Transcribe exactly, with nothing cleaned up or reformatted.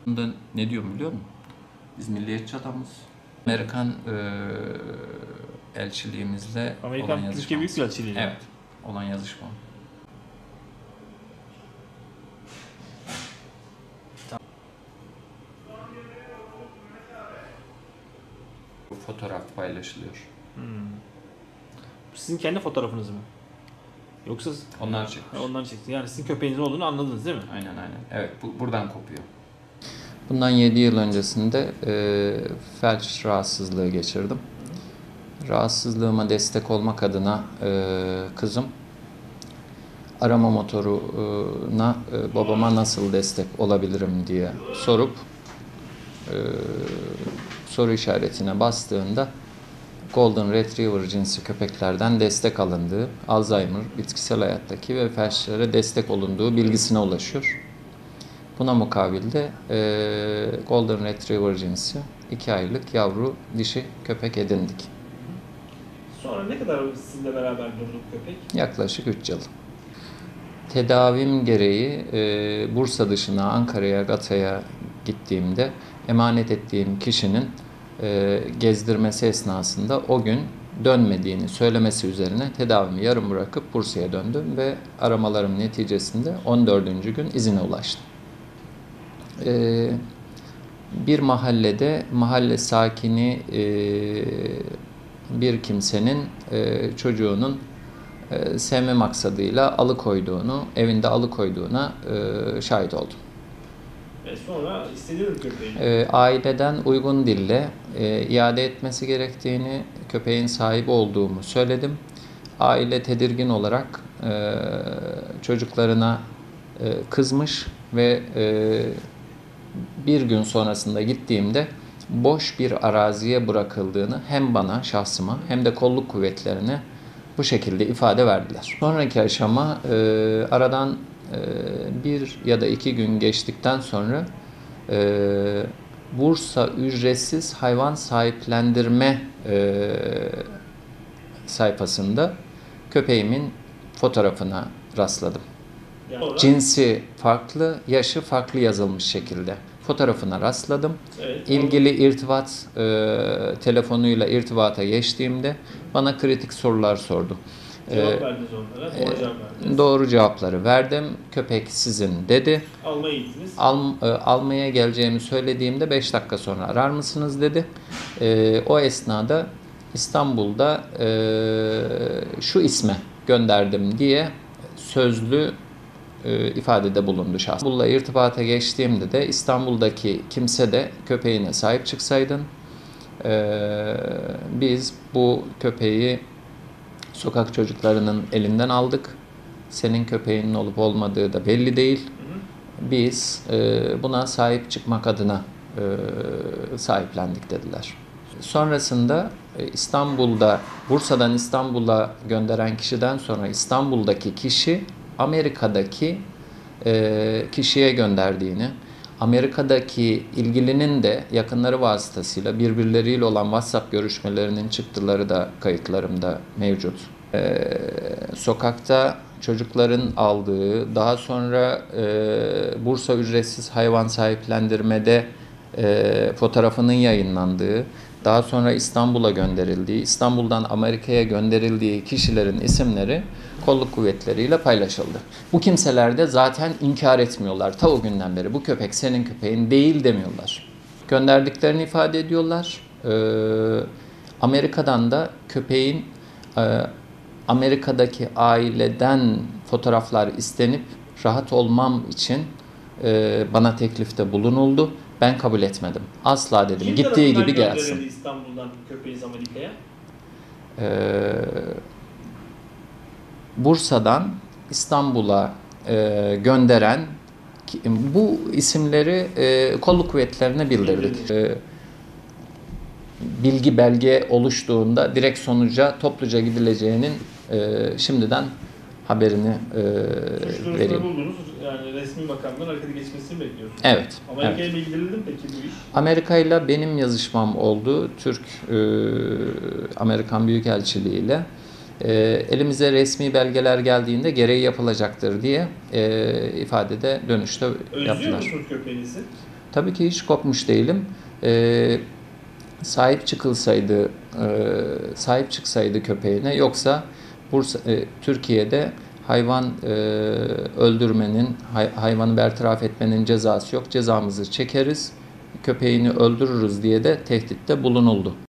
Ne diyorum biliyor musun? Biz milliyetçi adamız. Amerikan e, elçiliğimizle Amerikan olan yazışmamız. Türkiye Büyükelçiliği. Evet, olan yazışma. Bu fotoğraf paylaşılıyor. Hmm. Sizin kendi fotoğrafınız mı? Yoksa Onlar çekmiş. onlar çekti. Yani sizin köpeğiniz olduğunu anladınız değil mi? Aynen aynen. Evet, bu, buradan kopuyor. Bundan yedi yıl öncesinde e, felç rahatsızlığı geçirdim. Rahatsızlığıma destek olmak adına e, kızım arama motoruna e, babama nasıl destek olabilirim diye sorup e, soru işaretine bastığında Golden Retriever cinsi köpeklerden destek alındığı, Alzheimer, bitkisel hayattaki ve felçlere destek olunduğu bilgisine ulaşıyor. Buna mukabilde e, Golden Retriever cinsi iki aylık yavru dişi köpek edindik. Sonra ne kadar sizinle beraber durduk köpek? Yaklaşık üç yıl. Tedavim gereği e, Bursa dışına, Ankara'ya, Gata'ya gittiğimde emanet ettiğim kişinin e, gezdirmesi esnasında o gün dönmediğini söylemesi üzerine tedavimi yarım bırakıp Bursa'ya döndüm ve aramalarım neticesinde on dördüncü gün izine ulaştım. E, bir mahallede mahalle sakini e, bir kimsenin e, çocuğunun e, sevme maksadıyla alıkoyduğunu, evinde alıkoyduğuna e, şahit oldum. Ve sonra istediğiniz köpeği. E, aileden uygun dille e, iade etmesi gerektiğini, köpeğin sahibi olduğumu söyledim. Aile tedirgin olarak e, çocuklarına e, kızmış ve e, bir gün sonrasında gittiğimde boş bir araziye bırakıldığını hem bana, şahsıma hem de kolluk kuvvetlerine bu şekilde ifade verdiler. Sonraki aşama e, aradan e, bir ya da iki gün geçtikten sonra e, Bursa ücretsiz hayvan sahiplendirme e, sayfasında köpeğimin fotoğrafına rastladım. Yani Cinsi farklı, yaşı farklı yazılmış şekilde fotoğrafına rastladım. Evet, İlgili irtibat e, telefonuyla irtibata geçtiğimde bana kritik sorular sordu. Cevap E, verdiniz onlara, doğru cevap verdiniz. Doğru cevapları verdim. Köpek sizin dedi. Almaya gittiniz. Al, e, almaya geleceğimi söylediğimde beş dakika sonra arar mısınız dedi. E, o esnada İstanbul'da e, şu isme gönderdim diye sözlü e, ifadede bulundu şahs. İstanbul'la irtibata geçtiğimde de İstanbul'daki kimse de köpeğine sahip çıksaydın. E, biz bu köpeği sokak çocuklarının elinden aldık. Senin köpeğinin olup olmadığı da belli değil. Biz e, buna sahip çıkmak adına e, sahiplendik dediler. Sonrasında e, İstanbul'da, Bursa'dan İstanbul'a gönderen kişiden sonra İstanbul'daki kişi Amerika'daki e, kişiye gönderdiğini, Amerika'daki ilgilinin de yakınları vasıtasıyla birbirleriyle olan WhatsApp görüşmelerinin çıktıları da kayıtlarımda mevcut. E, sokakta çocukların aldığı, daha sonra e, Bursa ücretsiz hayvan sahiplendirmede e, fotoğrafının yayınlandığı, daha sonra İstanbul'a gönderildiği, İstanbul'dan Amerika'ya gönderildiği kişilerin isimleri kolluk kuvvetleriyle paylaşıldı. Bu kimseler de zaten inkar etmiyorlar. Ta o günden beri bu köpek senin köpeğin değil demiyorlar. Gönderdiklerini ifade ediyorlar. Ee, Amerika'dan da köpeğin e, Amerika'daki aileden fotoğraflar istenip rahat olmam için e, bana teklifte bulunuldu. Ben kabul etmedim. Asla dedim. Kim Gittiği tarafından gibi gelsin. gönderildi İstanbul'dan köpeğiniz Amerika'ya? Ee, Bursa'dan İstanbul'a e, gönderen bu isimleri e, kolluk kuvvetlerine bildirdik. E, bilgi belge oluştuğunda direkt sonuca topluca gidileceğinin e, şimdiden haberini e, Suç vereyim. buldunuz, yani resmi makamdan harekete geçmesini bekliyorsunuz. Evet. Amerika'ya evet. bildirildi mi peki bu iş? Amerika ile benim yazışmam oldu. Türk e, Amerikan Büyükelçiliği ile. E, elimize resmi belgeler geldiğinde gereği yapılacaktır diye e, ifadede dönüşte Özlüyor yaptılar. musunuz köpeğinizi? Tabii ki hiç kopmuş değilim. Ee, sahip çıkılsaydı, e, sahip çıksaydı köpeğine, yoksa Bursa, e, Türkiye'de hayvan e, öldürmenin, hay, hayvanı bertaraf etmenin cezası yok. Cezamızı çekeriz, köpeğini öldürürüz diye de tehditte bulunuldu.